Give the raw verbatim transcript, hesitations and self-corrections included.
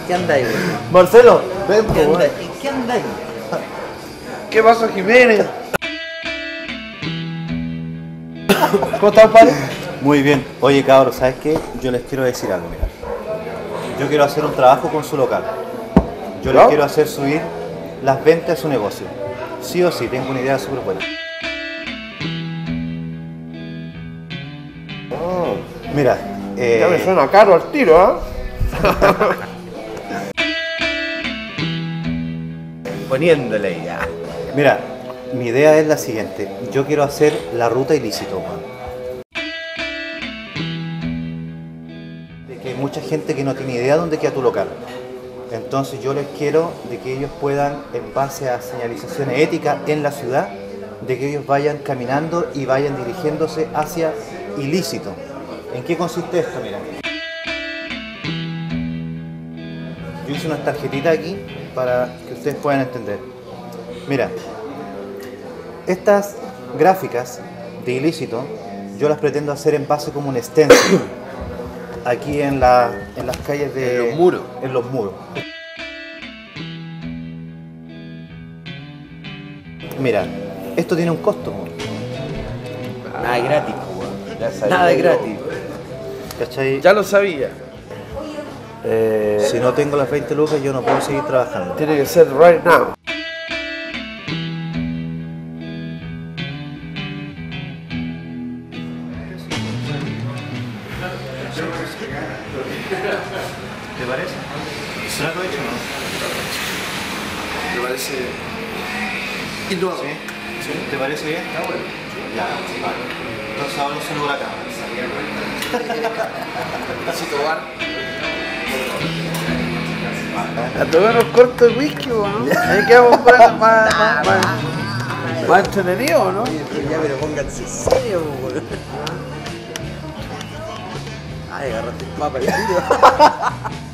qué andáis, güey? Marcelo, ven, ¿En qué po, weón. andáis? ¿En qué andáis? ¿Qué pasa, Jiménez? ¿Cómo estás, padre? Muy bien. Oye, cabros, ¿sabes qué? Yo les quiero decir algo, mira. Yo quiero hacer un trabajo con su local. Yo les ¿No? quiero hacer subir las ventas de su negocio. Sí o sí, tengo una idea súper buena. Oh, Mira, eh, ya me suena caro al tiro, ¿ah? Poniéndole ya. mira, mi idea es la siguiente. Yo quiero hacer la ruta ilícito, weón. De que hay mucha gente que no tiene idea dónde queda tu local. Entonces yo les quiero de que ellos puedan, en base a señalizaciones éticas en la ciudad, de que ellos vayan caminando y vayan dirigiéndose hacia ilícito. ¿En qué consiste esto? Mira. Yo hice unas tarjetitas aquí para que ustedes puedan entender. Mira, estas gráficas de ilícito yo las pretendo hacer en base como un stencil aquí en, la, en las calles de... En los muros. En los muros. Mira, esto tiene un costo, ¿no? Nada es gratis, weón. Ya sabía Nada es yo. gratis. ¿Cachai? Ya lo sabía. Eh, Si no tengo las veinte lucas yo no puedo seguir trabajando. Tiene que ser right now. ¿Te parece? ¿Trato hecho o no? Me parece innovador. ¿Sí? ¿Te parece bien? Está bueno. Ya, vale. Entonces ahora un saludo a la cámara. A tomar unos cortos de whisky, ¿no? Ahí quedamos más, más, más, más, más entretenidos, ¿no? Ya, pero pónganse serio, weón. Ay, agarraste el papa, el tiro.